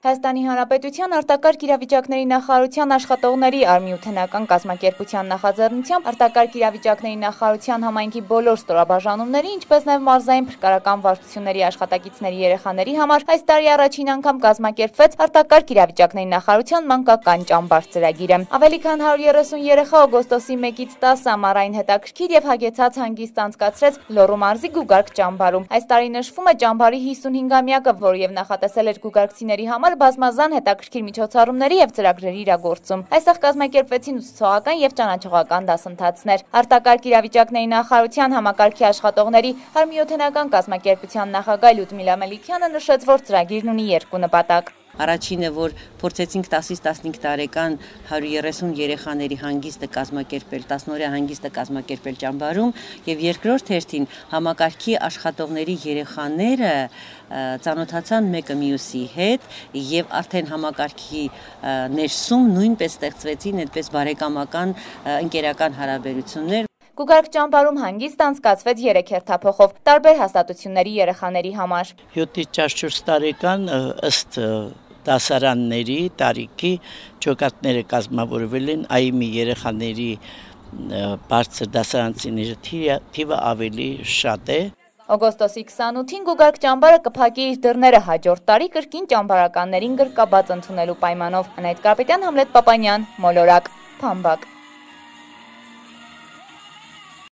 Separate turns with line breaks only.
Հայաստանի Հանրապետության արտակարգ իրավիճակների նախարարության աշխատողների արմիութենական կազմակերպության նախաձեռնությամբ արտակարգ իրավիճակների նախարարության համայնքի բոլոր ստորաբաժանումների, ինչպես նաև մարզային փրկարարական վարչությունների աշխատակիցների երեխաների համար այս տարի առաջին անգամ կազմակերպվեց արտակարգ իրավիճակների նախարարության մանկական ճամբար ծրագիրը։ Ավելի քան 130 երեխա օգոստոսի 1-ից 10 ամառային հետաքրքիր եւ հագեցած հանգիստ անցկացրեց Լոռու մարզի Գուգարք ճամբարում։ Այս տարի նշվում է ճամբարի 55-ամյակը, որը եւ նախատեսել էր գուգարքցիների համար բազմազան հետաքրքիր միջոցառումների եւ ծրագրերի իրագործում։ Այստեղ կազմակերպվեցին ուսուցողական եւ ճանաչողական դասընթացներ։ Արտակարգ իրավիճակների նախարարության համակարգի աշխատողների արմիութենական կազմակերպության նախագահ Լյուդմիլա Մելիքյանը նշեց, որ ծրագիրն ունի երկու նպատակ։
Առաջինը, որ փորձեցինք 10-ից 15 տարեկան 130 երեխաների հանգիստը կազմակերպել, 10-օրյա հանգիստը կազմակերպել ճամբարում, եւ երկրորդ հերթին համակարգի աշխատողների երեխաները ծանոթացան մեկը մյուսի հետ եւ արդեն համակարգի ներսում նույնպես ստեղծվեցին այդպես բարեկամական ընկերական հարաբերություններ։
Գուգարք ճամբարում հանգիստ անցկացվեց 3 հերթափոխով տարբեր հաստատությունների երեխաների համար։
7-ից 14 տարեկան ըստ դասարանների տարիքի ջոկատները կազմավորվել են, ԱԻՄ-ի երեխաների բարձր դասարանցիների թիվը ավելի շատ է։
Օգոստոսի 28-ին Գուգարք ճամբարը կփակի իր դռները հաջորդ տարի կրկին ճամբարականներին գրկաբաց ընդունելու պայմանով։ Անահիտ Կարապետյան, Համլետ Պապանյան, Մոլորակ, Փամբակ։